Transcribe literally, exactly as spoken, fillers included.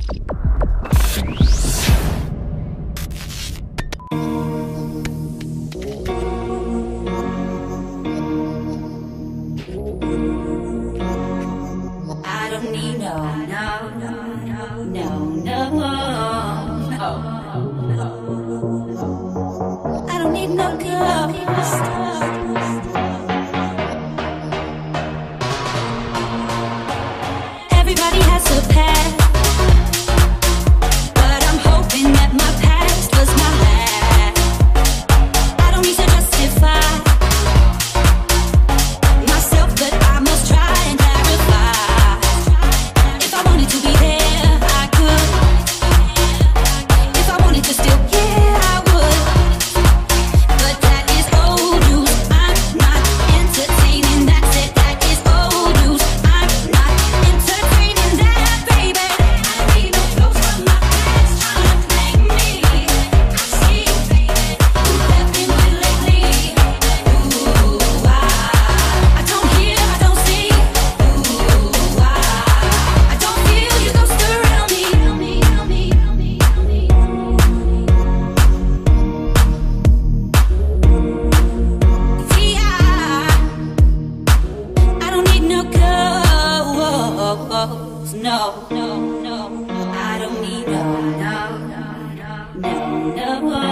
I don't need no, no, no, no, no, no, no. I don't need no ghost. Everybody has a past, but I'm hoping that my past was my last. I don't need to justify myself, but I must try and clarify. If I wanted to be there, I could. If I wanted to still, yeah, I would. But that is old news. I'm not entertaining. That's it. That is old news. I'm not entertaining that, baby. I need no clothes from my past trying to make me. I see, baby, who have been with lately. Ooh, I, I don't hear, I don't see. Ooh, I, I don't feel you ghost around me. See, I, I don't need no ghosts. No, no, no. I don't need no, no, no, no, no.